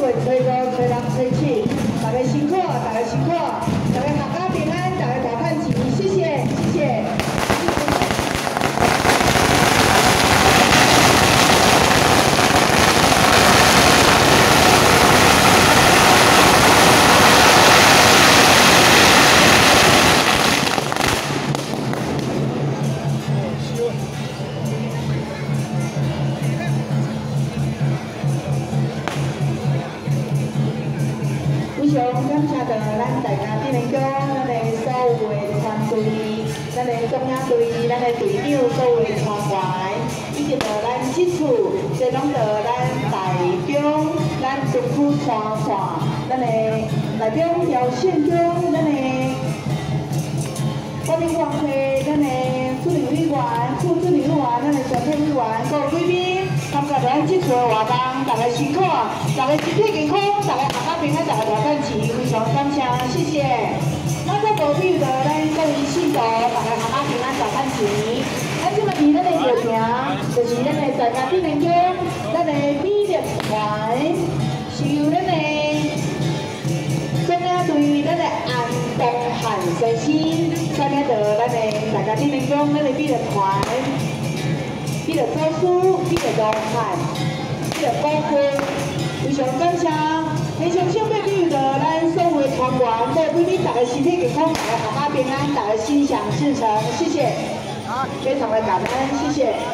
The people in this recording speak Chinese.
月初五、初六、初七，大家辛苦，大家辛苦，大家阖家平安，大家大赚钱，谢谢，谢谢。 非常感谢到咱大家顶个讲，咱的所有的团队，咱的中央队，咱的队长，所有的团员，以及到咱这次，这拢到咱台中，咱政府传线，咱的台中姚县长，咱的国民党会，咱的主任委员、副主任委员，咱的全体委员，各位贵宾，参加咱这次的活动，大家辛苦，大家身体健康，大家阖家平安，大家大赚钱，非常感谢，谢谢。那再代表着咱各位信徒，大家阖家平安，大赚钱。咱即摆伫咱的热情，就是咱的大家顶个讲，咱的美丽团是由咱的中央队，咱的安东汉先生，参加到咱的大家顶个讲，咱的美丽团，美丽教师，美丽东汉，美丽高分，非常感谢。 非常想要比喻着咱所有的团员，各位贵宾，大家身体健康，大家阖家平安，大家心想事成，谢谢，非常的感恩，谢谢。